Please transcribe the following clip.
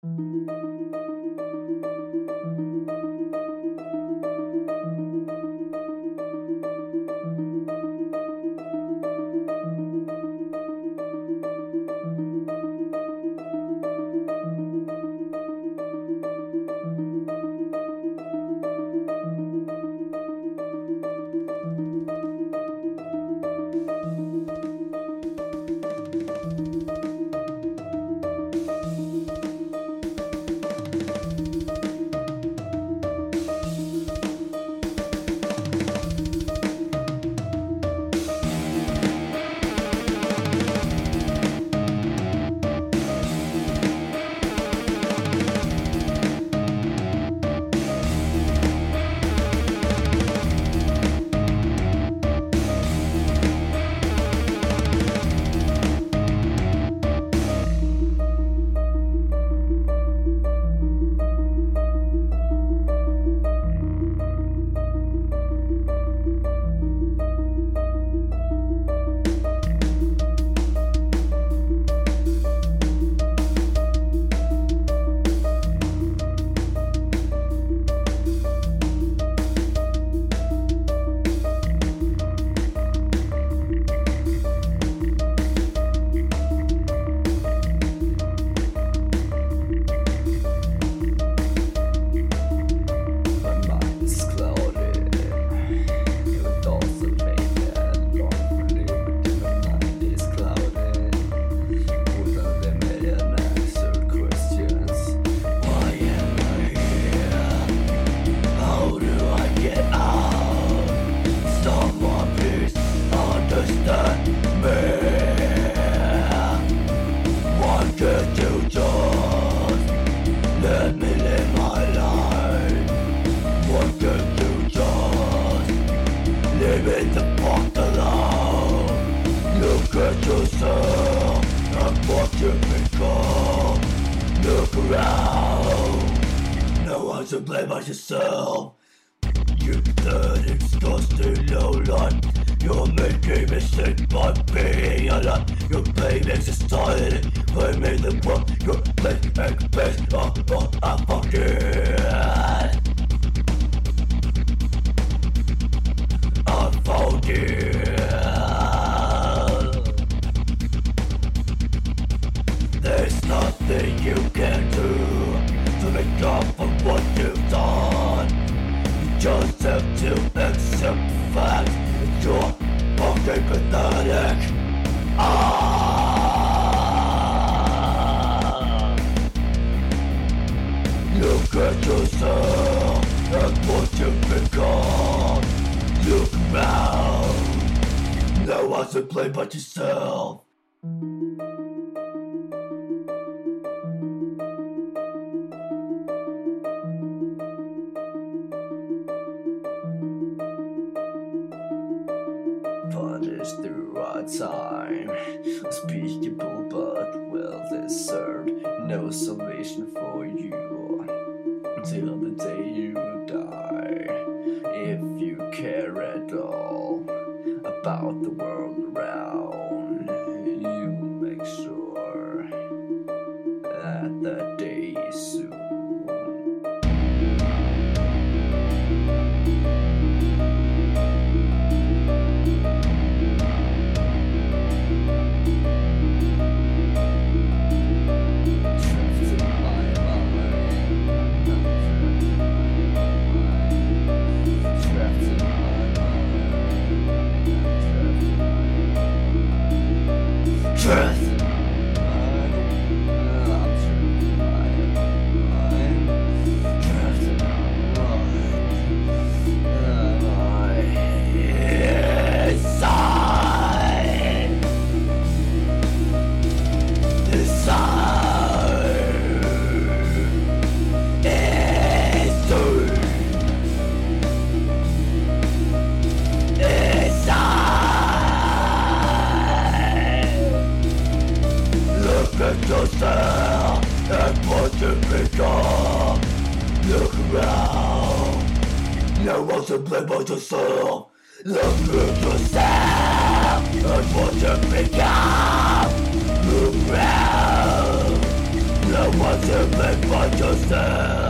To blame on yourself. You pathetic, disgusting lowlife. You're making me sick by being alive. You're blaming society, blaming the world. You're blaming base. I'm fucking. Unfounded. There's nothing you can do to make up for what you've done. You just have to accept the fact that you're fucking pathetic. Look at yourself and what you've become. Look around. No one's to blame but yourself. Punished through our time, unspeakable but well deserved. No salvation for you till the day you die. If you care at all about the world around, you make sure that the day is soon. Yourself and what you become. Look around. No one's to blame but yourself. Look at yourself and what you become. Look around. the ones you make by yourself.